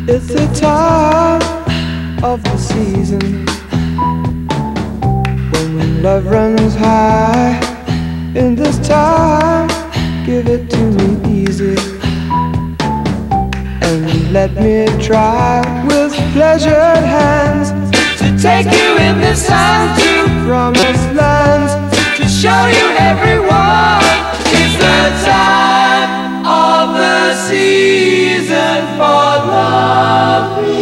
It's the time of the season when love runs high. In this time, give it to me easy, and let me try with pleasured hands to take you in this time to promised lands, to show you everyone. It's the time of the season for loving.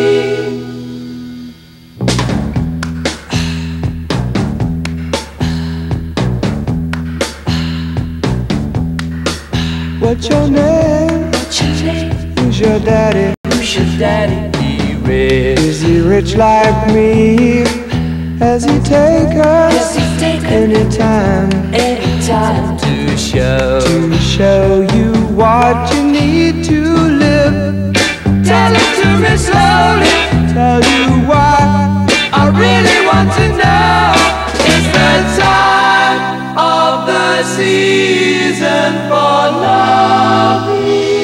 What's your name? What's your name? Who's your daddy? Who's your daddy? He rich. Is he rich like me? Has he take us anytime to show you what you need to live? Tell it to me slowly. Tell you why I really want to know. It's the time of the season for loving.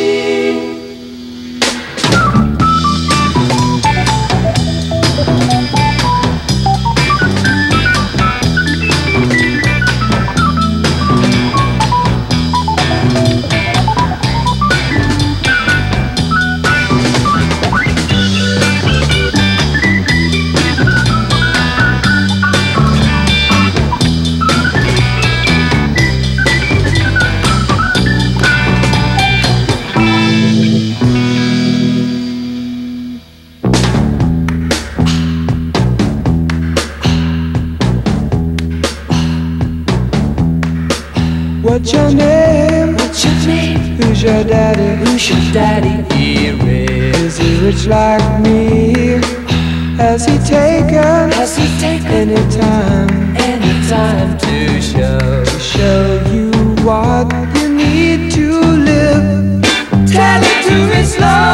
What's your name? What's your name? Who's your daddy? Who's your daddy? He rich. Is he rich like me? Has he taken anytime to show you what you need to live? Tell it to me slowly.